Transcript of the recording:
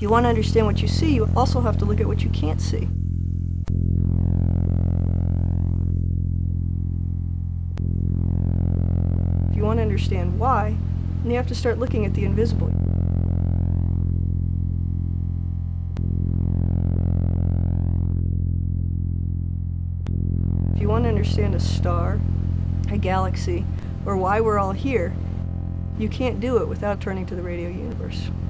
you want to understand what you see, you also have to look at what you can't see. If you want to understand why, then you have to start looking at the invisible. If you want to understand a star, a galaxy, or why we're all here, you can't do it without turning to the radio universe.